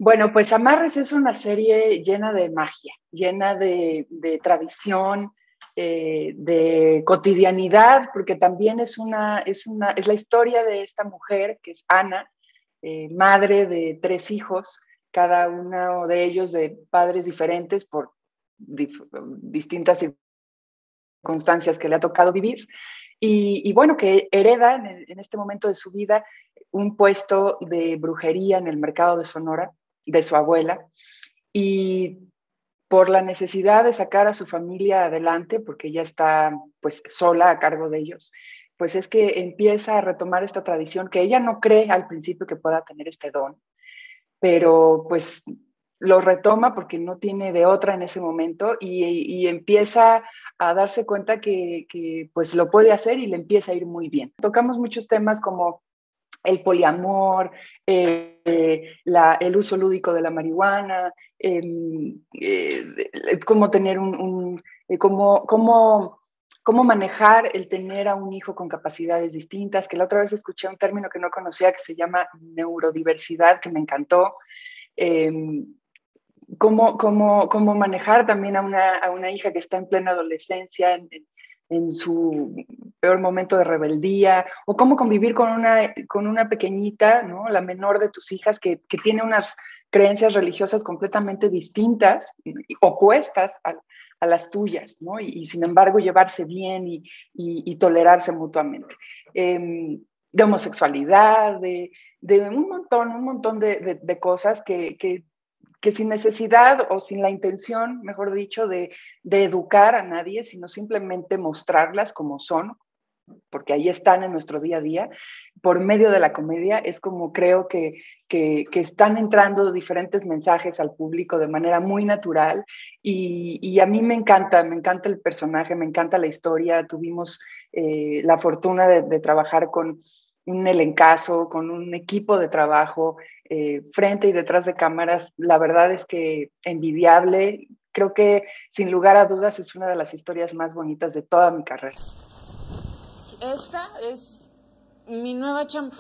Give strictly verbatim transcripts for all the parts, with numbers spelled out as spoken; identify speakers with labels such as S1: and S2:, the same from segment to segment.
S1: Bueno, pues Amarres es una serie llena de magia, llena de, de tradición, eh, de cotidianidad, porque también es, una, es, una, es la historia de esta mujer que es Ana, eh, madre de tres hijos, cada uno de ellos de padres diferentes por dif distintas circunstancias que le ha tocado vivir. Y, y bueno, que hereda en, el, en este momento de su vida un puesto de brujería en el mercado de Sonora de su abuela, y por la necesidad de sacar a su familia adelante, porque ella está pues sola a cargo de ellos, pues es que empieza a retomar esta tradición que ella no cree al principio que pueda tener este don, pero pues lo retoma porque no tiene de otra en ese momento y, y empieza a darse cuenta que, que pues lo puede hacer y le empieza a ir muy bien. Tocamos muchos temas como el poliamor, eh, la, el uso lúdico de la marihuana, eh, eh, cómo tener un, un eh, cómo, cómo, cómo manejar el tener a un hijo con capacidades distintas, que la otra vez escuché un término que no conocía que se llama neurodiversidad, que me encantó. Eh, cómo, cómo, cómo manejar también a una, a una hija que está en plena adolescencia, en, en su peor momento de rebeldía, o cómo convivir con una, con una pequeñita, ¿no? La menor de tus hijas, que, que tiene unas creencias religiosas completamente distintas, opuestas a, a las tuyas, ¿no? Y, y, sin embargo llevarse bien y, y, y tolerarse mutuamente. Eh, de homosexualidad, de, de, un montón, un montón de, de, de cosas que, que que sin necesidad o sin la intención, mejor dicho, de, de educar a nadie, sino simplemente mostrarlas como son, porque ahí están en nuestro día a día, por medio de la comedia, es como creo que, que, que están entrando diferentes mensajes al público de manera muy natural y, y a mí me encanta, me encanta el personaje, me encanta la historia, tuvimos eh, la fortuna de, de trabajar con un elencazo, con un equipo de trabajo, eh, frente y detrás de cámaras, la verdad es que envidiable, creo que sin lugar a dudas es una de las historias más bonitas de toda mi carrera.
S2: Esta es mi nueva chamba.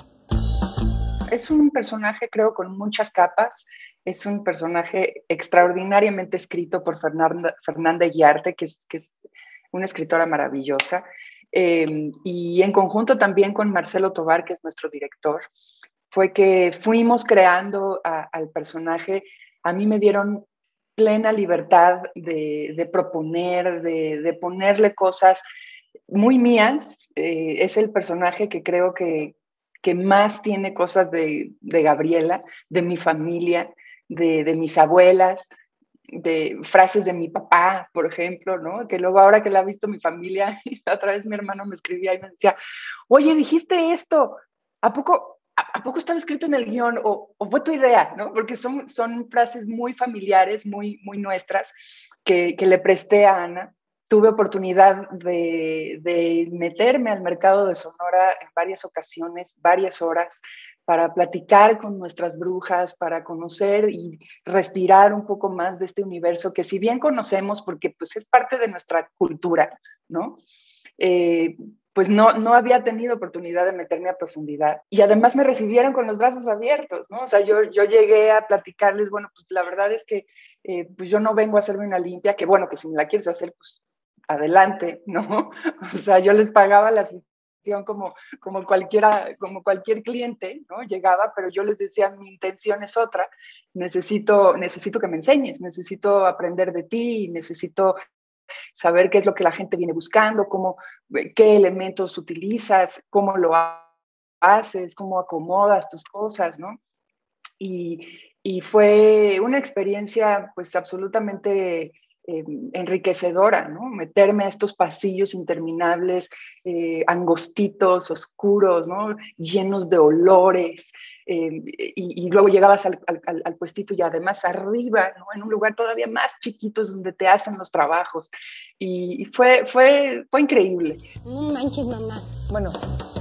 S1: Es un personaje, creo, con muchas capas. Es un personaje extraordinariamente escrito por Fernanda, Fernanda Guiarte, que es, que es una escritora maravillosa. Eh, y en conjunto también con Marcelo Tovar, que es nuestro director, fue que fuimos creando a, al personaje. A mí me dieron plena libertad de, de proponer, de, de, ponerle cosas muy mías. Eh, es el personaje que creo que, que más tiene cosas de, de Gabriela, de mi familia, de, de mis abuelas, de frases de mi papá, por ejemplo, ¿no? Que luego ahora que la ha visto mi familia, otra vez mi hermano me escribía y me decía, oye, dijiste esto, ¿a poco, a, a poco estaba escrito en el guión o, o fue tu idea, ¿no? Porque son, son frases muy familiares, muy, muy nuestras, que, que le presté a Ana. Tuve oportunidad de, de meterme al mercado de Sonora en varias ocasiones, varias horas, para platicar con nuestras brujas, para conocer y respirar un poco más de este universo que si bien conocemos, porque pues es parte de nuestra cultura, ¿no? Eh, pues no, no había tenido oportunidad de meterme a profundidad. Y además me recibieron con los brazos abiertos, ¿no? O sea, yo, yo llegué a platicarles, bueno, pues la verdad es que eh, pues yo no vengo a hacerme una limpia, que bueno, que si me la quieres hacer, pues adelante, ¿no? O sea, yo les pagaba la sesión como, como, cualquiera, como cualquier cliente, ¿no? Llegaba, pero yo les decía, mi intención es otra, necesito, necesito que me enseñes, necesito aprender de ti, necesito saber qué es lo que la gente viene buscando, cómo, qué elementos utilizas, cómo lo haces, cómo acomodas tus cosas, ¿no? Y, y fue una experiencia pues absolutamente eh, enriquecedora, ¿no? Meterme a estos pasillos interminables, eh, angostitos, oscuros, ¿no? Llenos de olores, eh, y, y, luego llegabas al, al, al, puestito y además arriba, ¿no? En un lugar todavía más chiquito donde te hacen los trabajos. Y, y fue, fue, fue increíble.
S2: No manches, mamá.
S3: Bueno,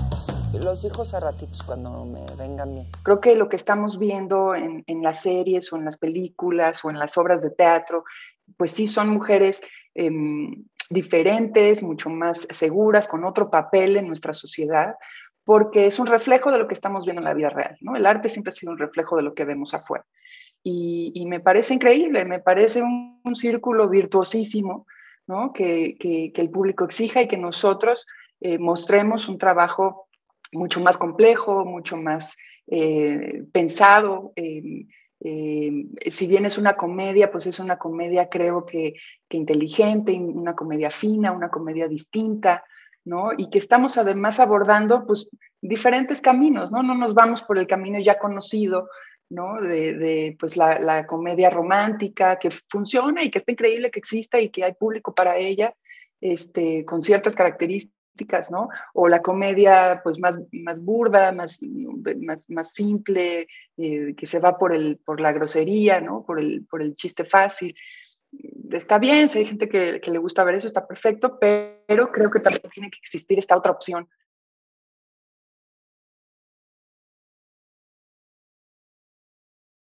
S3: los hijos a ratitos cuando me vengan bien.
S1: Creo que lo que estamos viendo en, en las series o en las películas o en las obras de teatro, pues sí son mujeres eh, diferentes, mucho más seguras, con otro papel en nuestra sociedad, porque es un reflejo de lo que estamos viendo en la vida real, ¿no? El arte siempre ha sido un reflejo de lo que vemos afuera. y, y me parece increíble, me parece un, un círculo virtuosísimo, ¿no? Que, que, que el público exija y que nosotros eh, mostremos un trabajo mucho más complejo, mucho más eh, pensado. Eh, eh, si bien es una comedia, pues es una comedia creo que, que inteligente, una comedia fina, una comedia distinta, ¿no? Y que estamos además abordando pues diferentes caminos, ¿no? No nos vamos por el camino ya conocido, ¿no? De, de pues la, la comedia romántica que funciona y que está increíble que exista y que hay público para ella, este, con ciertas características, ¿no? O la comedia pues más, más burda, más, más, más simple, eh, que se va por, el, por la grosería, ¿no? Por el, por el chiste fácil. Está bien, si hay gente que, que le gusta ver eso, está perfecto, pero creo que también tiene que existir esta otra opción,